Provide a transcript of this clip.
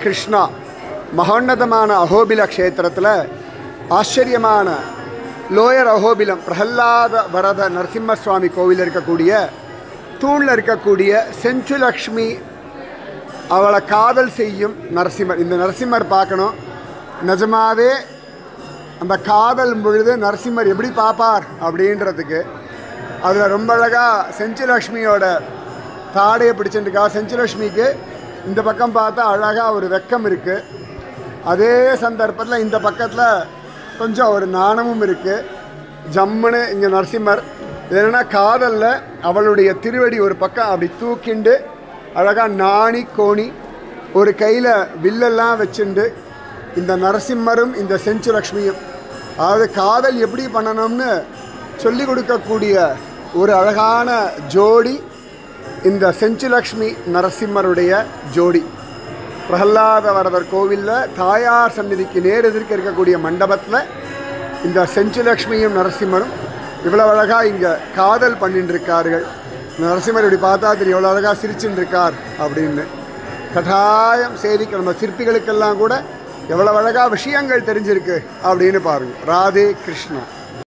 கிருஷ்ணா மகோன்னதமான அகோபில க்ஷேத்திரத்தில் ஆச்சரியமான லோயர் அகோபிலம் பிரகல்லாத வரத நரசிம்ம சுவாமி கோவில் இருக்கக்கூடிய தூணில் இருக்கக்கூடிய செஞ்சுலக்ஷ்மி அவளை காதல் செய்யும் நரசிம்மர். இந்த நரசிம்மர் பார்க்கணும். நிஜமாவே அந்த காதல் பொழுது நரசிம்மர் எப்படி பார்ப்பார் அப்படின்றதுக்கு அதில் ரொம்ப அழகாக செஞ்சுலக்ஷ்மியோட தாடையை பிடிச்சிருக்கா. செஞ்சுலக்ஷ்மிக்கு இந்த பக்கம் பார்த்தா அழகாக ஒரு வெக்கம் இருக்குது. அதே சந்தர்ப்பத்தில் இந்த பக்கத்தில் கொஞ்சம் ஒரு நாணமும் இருக்குது. ஜம்முன்னு இங்கே நரசிம்மர் இல்லைன்னா காதலில் அவளுடைய திருவடி ஒரு பக்கம் அப்படி தூக்கிண்டு அழகாக நாணி கோணி ஒரு கையில் வில்லெல்லாம் வச்சுண்டு இந்த நரசிம்மரும் இந்த செஞ்சுலக்ஷ்மியும் அதாவது காதல் எப்படி பண்ணணும்னு சொல்லி கொடுக்கக்கூடிய ஒரு அழகான ஜோடி இந்த செஞ்சுலக்ஷ்மி நரசிம்மருடைய ஜோடி. பிரகல்லாத வரதர் கோவிலில் தாயார் சந்நிதிக்கு நேர் எதிர்க்க இருக்கக்கூடிய மண்டபத்தில் இந்த செஞ்சுலக்ஷ்மியும் நரசிம்மரும் இவ்வளோ அழகாக இங்கே காதல் பண்ணிட்டு இருக்கார்கள். நரசிம்மர் இப்படி பார்த்தா தெரியும் எவ்வளோ அழகாக சிரிச்சுட்டு இருக்கார் அப்படின்னு. கட்டாயம் சேவிக்க நம்ம சிற்பிகளுக்கெல்லாம் கூட எவ்வளோ அழகாக விஷயங்கள் தெரிஞ்சிருக்கு அப்படின்னு பாருங்கள். ராதே கிருஷ்ணா.